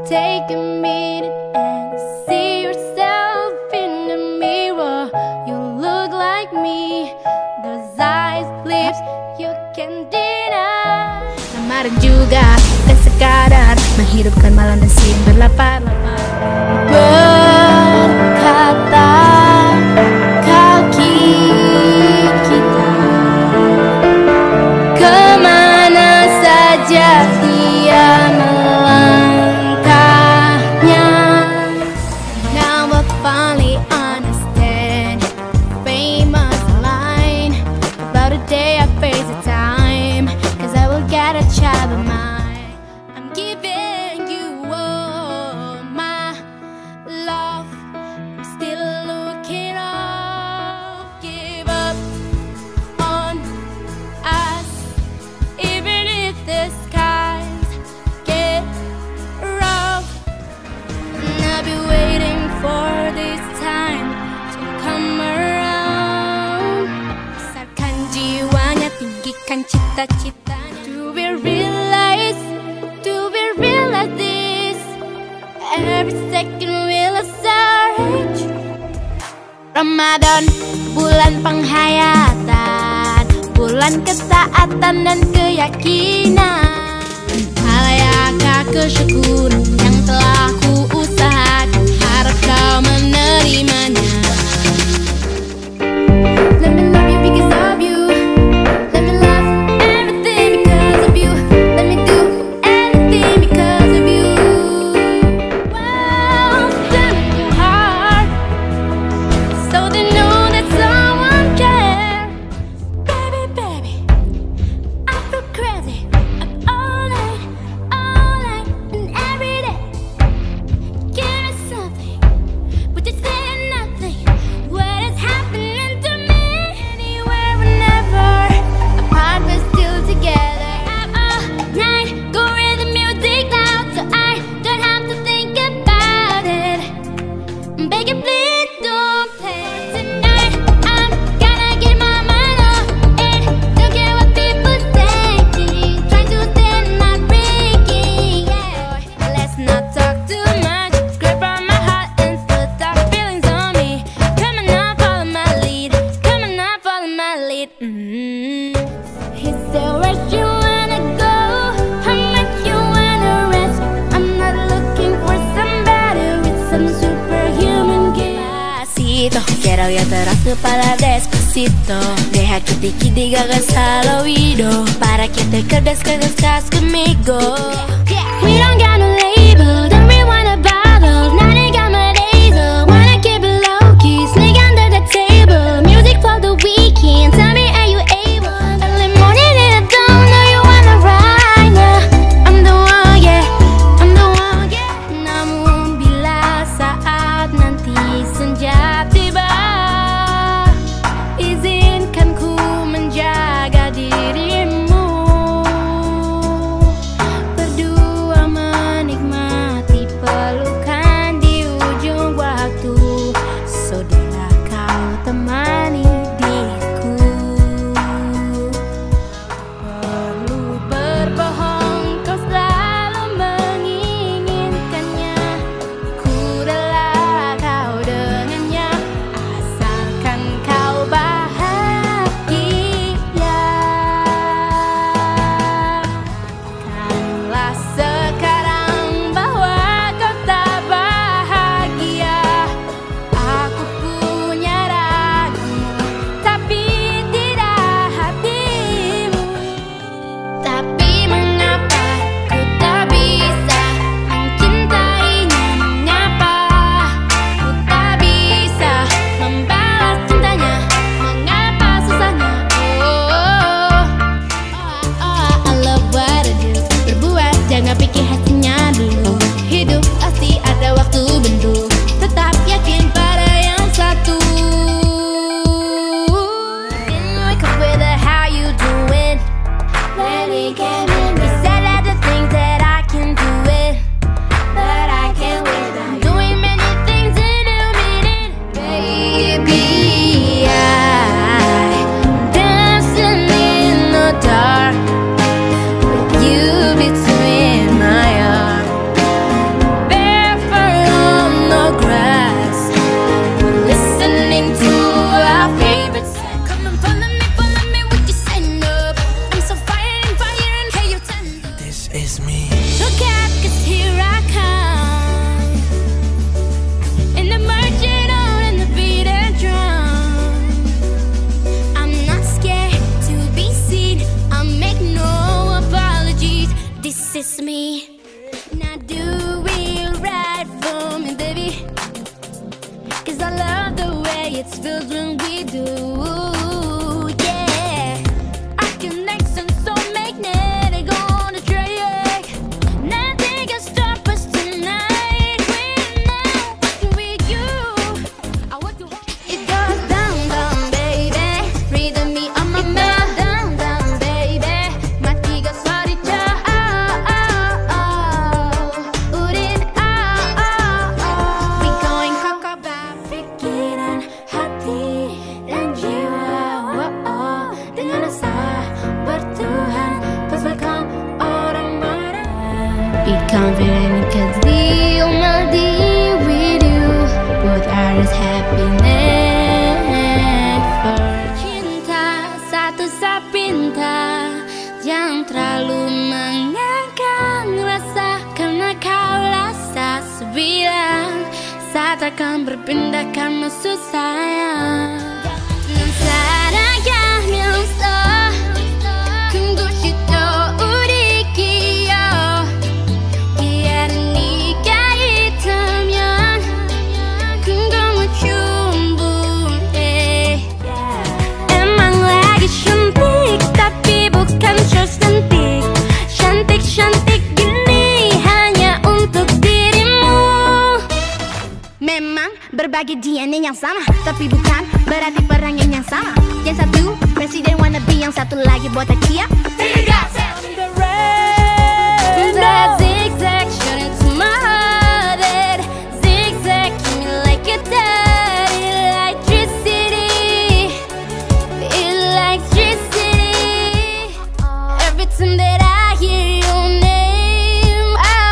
take a minute and see yourself in the mirror. You look like me, those eyes, lips, you can deny. Kemarin juga dan sekarang menghidupkan malam dan siang berlapar-lapar. Berkata kaki kita kemana saja dia melangkahnya. Now I finally understand famous line about the day I face the time, 'cause I will get a child of mine. I'm giving you all my love, I'm still looking up. Give up on us, even if the skies get rough. And I'll be waiting for this time to come around. Besarkan jiwanya, tinggikan cita-citanya. Do we realize this? Every second will surge. Ramadan, bulan penghayatan, bulan ketaatan dan keyakinan. Halayakah kesyukuran yang telah kuusahakan, harap kau menerimanya. Let me love you because of you. Let me love everything because of you. Let me do anything because of you. Wow, send it to heart, so they know that someone cares. Baby, baby, I feel crazy. I'm all night and every day. Give me something, but you say nothing. What is happening to me? Anywhere, whenever, apart but still together. I'm all night, go with the music loud, so I don't have to think about it. Beg you, please don't play tonight. I'm gonna get my mind off it. Don't care what people say. Trying to stand, not breaking. Yeah. Let's not talk too much. Scrape on my heart and put our feelings on me. Come on now, follow my lead. Come on now, follow my lead. He said, where you wanna go? How much you wanna rest? I'm not looking for somebody with some superhuman gifts. Quiero que te para despacito. Deja que te digas al oído, para que te quedes conmigo. We don't got no label, don't really wanna bother. Now they got my diesel, wanna keep it low key. Sneak under the table, music for the weekend. Tell me, are you able? Early morning and I don't know you wanna ride now. I'm the one, yeah, I'm the one, yeah. Namun bila saat nanti senja tiba, izinkan ku menjaga dirimu. Berdua 'cause I love the way it feels when we do. Yeah, our connection's so magnetic on the track. Nothing can stop us tonight. We're now walking with you. I want to hold it goes down, down, baby. Rhythm me on my mind. Down, down, baby. 마티가 소리쳐. 우린 we going coco bar. 피기란 hati dan jiwa. Dengan asa bertuhan, cause we come orang-orang. Be confident cause we will be with you. Both are as happiness for cinta satu sapinta. Jangan terlalu mengangkat rasa, karena kau rasa sebilang saat akan berpindah karena susah. 난 살아가면서 큰 곳이 또 우리끼리 이해는 네가 있다면 큰 거면 충분해. Emang lagi cantik tapi bukan so cantik. Cantik-cantik gini hanya untuk dirimu. Memang berbagi DNA yang sama, tapi bukan berarti perangnya yang sama. Yang satu presiden wannabe, yang satu lagi buat Akia. That zigzag shot into my head. Zigzag me like a dead electricity. Electricity. Every time that I hear your name,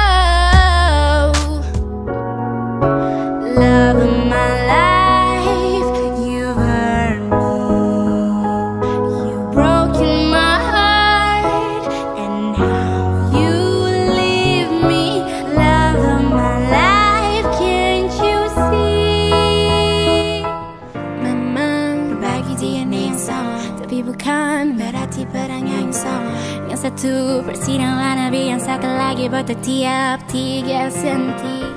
love of my life, you've hurt me. You've broken my heart, and now you leave me. Love of my life, can't you see? Memang berbagi DNA yang sama, tapi bukan berarti perangnya yang sama. Yang satu presiden wannabe, yang satu lagi botak tiap 3 senti.